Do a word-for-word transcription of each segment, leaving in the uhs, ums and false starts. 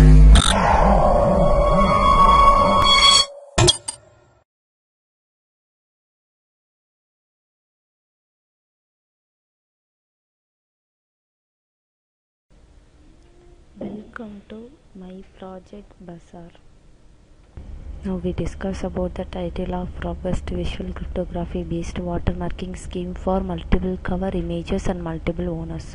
Welcome to my project Bazaar. Now we discuss about the title of robust visual cryptography based watermarking scheme for multiple cover images and multiple owners.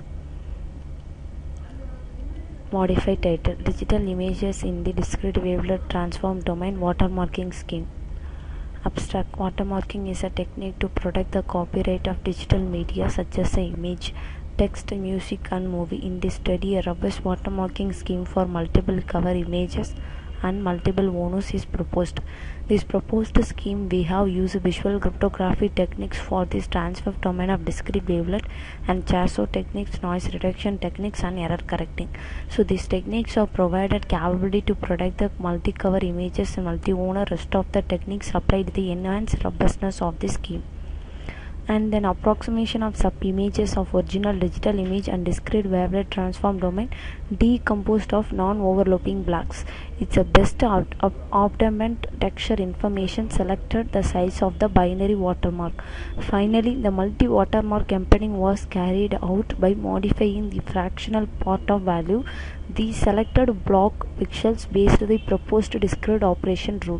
Modified title: Digital images in the discrete wavelet transform domain watermarking scheme. Abstract: watermarking is a technique to protect the copyright of digital media such as an image, text, music, and movie. In this study, a robust watermarking scheme for multiple cover images and multiple owners is proposed. This proposed scheme we have used visual cryptography techniques for this transfer domain of discrete wavelet and Charso techniques, noise reduction techniques, and error correcting. So these techniques are provided capability to protect the multi-cover images and multi-owner. Rest of the techniques applied the enhanced robustness of the scheme. And then approximation of sub-images of original digital image and discrete wavelet transform domain decomposed of non-overlapping blocks. It's a best out of optimum texture information selected the size of the binary watermark. Finally, the multi-watermark embedding was carried out by modifying the fractional part of value the selected block pixels based the proposed discrete operation rule.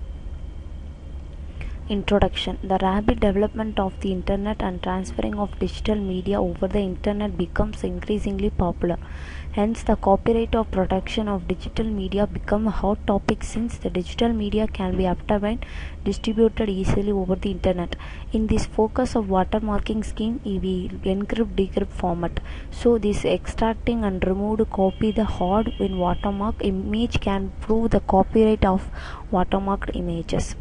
Introduction. The rapid development of the internet and transferring of digital media over the internet becomes increasingly popular. Hence, the copyright of protection of digital media become a hot topic since the digital media can be obtained distributed easily over the internet. In this focus of watermarking scheme, we encrypt decrypt format. So this extracting and removed copy the hard in watermark image can prove the copyright of watermarked images.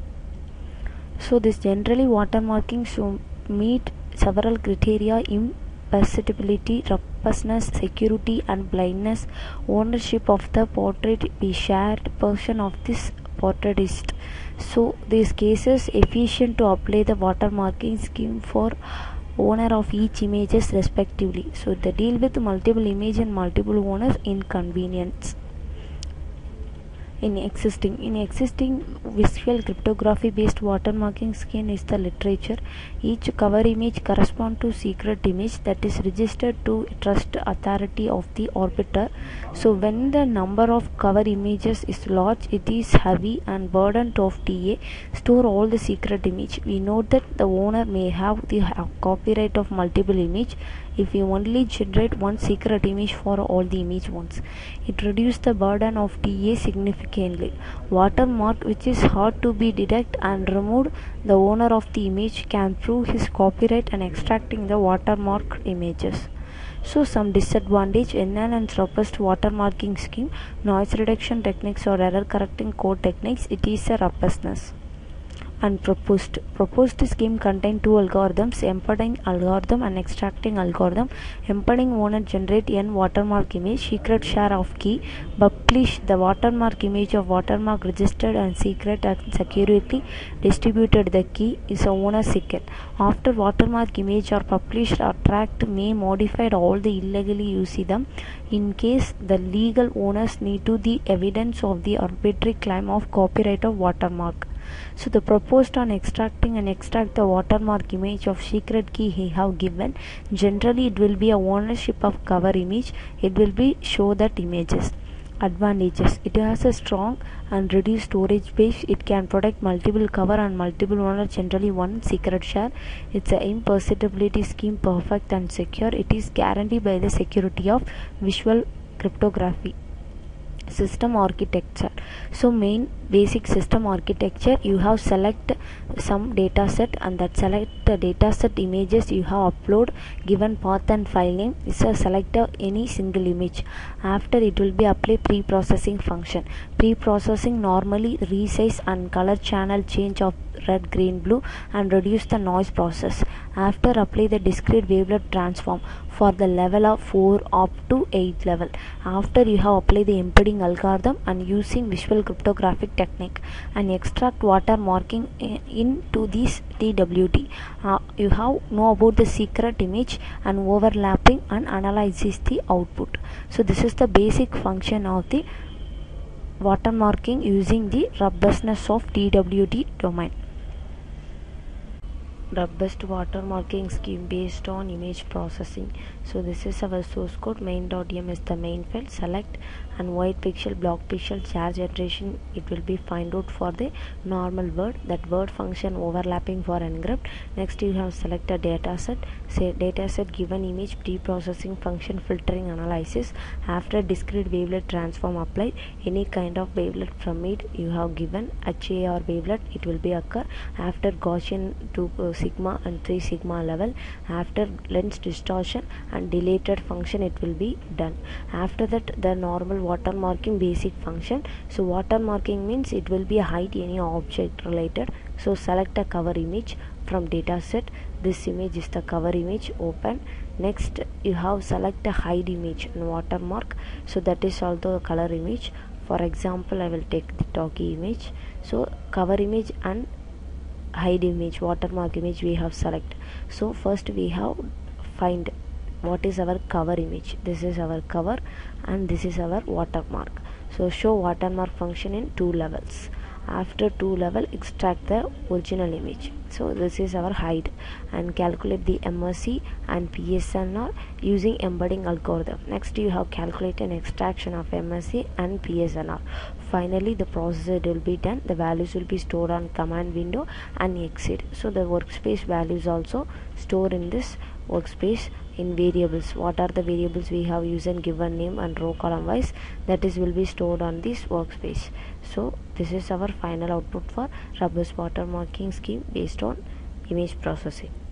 So this generally watermarking should meet several criteria: imperceptibility, robustness, security, and blindness. Ownership of the portrait be shared person of this portraitist. So these cases efficient to apply the watermarking scheme for owner of each images respectively. So they deal with multiple image and multiple owners inconvenience. In existing in existing visual cryptography based watermarking scheme is the literature. Each cover image corresponds to secret image that is registered to trust authority of the arbiter. So when the number of cover images is large, it is heavy and burden of T A store all the secret image. We note that the owner may have the copyright of multiple image if we only generate one secret image for all the image ones. It reduces the burden of T A significantly. Watermark, which is hard to be detected and removed, the owner of the image can prove his copyright and extracting the watermarked images. So some disadvantage: enhanced robust watermarking scheme, noise reduction techniques or error correcting code techniques. It is a robustness. And proposed proposed scheme contain two algorithms: embedding algorithm and extracting algorithm. Embedding owner generate n watermark image, secret share of key, publish the watermark image of watermark registered and secret and securely distributed the key is a owner secret. After watermark image are published, or tracked may modify all the illegally use them. In case the legal owners need to the evidence of the arbitrary claim of copyright of watermark. So the proposed on extracting and extract the watermark image of secret key he have given. Generally it will be a ownership of cover image. It will be show that images. Advantages: it has a strong and reduced storage space. It can protect multiple cover and multiple owner, generally one secret share. It's a imperceptibility scheme perfect and secure. It is guaranteed by the security of visual cryptography. System architecture. So main basic system architecture, you have select some data set and that select the data set images you have upload given path and file name is a select any single image. After it will be apply pre-processing function. Pre-processing normally resize and color channel change of red, green, blue and reduce the noise process. After apply the discrete wavelet transform for the level of four up to eight level. After you have applied the embedding algorithm and using visual cryptographic technique and extract watermarking into this T W T. Uh, you have know about the secret image and overlapping and analyzes the output. So this is the basic function of the watermarking using the robustness of D W T domain. Robust watermarking scheme based on image processing. So this is our source code. Main.yam is the main file. Select and white pixel, block pixel, char generation. It will be find out for the normal word, that word function overlapping for encrypt. Next you have select a data set. Say data set given image pre-processing function filtering analysis. After discrete wavelet transform applied, any kind of wavelet from it you have given H A or wavelet, it will be occur. After Gaussian to uh, sigma and three sigma level, after lens distortion and dilated function, it will be done. After that the normal watermarking basic function. So watermarking means it will be hide any object related. So select a cover image from dataset. This image is the cover image. Open. Next you have select a hide image and watermark. So that is also a color image. For example, I will take the talkie image. So cover image and hide image, watermark image we have select. So first we have find what is our cover image. This is our cover and this is our watermark. So show watermark function in two levels. After two level, extract the original image. So this is our hide and calculate the M S C and P S N R using embedding algorithm. Next you have calculate an extraction of M S C and P S N R. Finally the process will be done. The values will be stored on command window and exit. So the workspace values also stored in this workspace in variables. What are the variables we have used in given name and row column wise, that is will be stored on this workspace. So this is our final output for robust watermarking scheme based on image processing.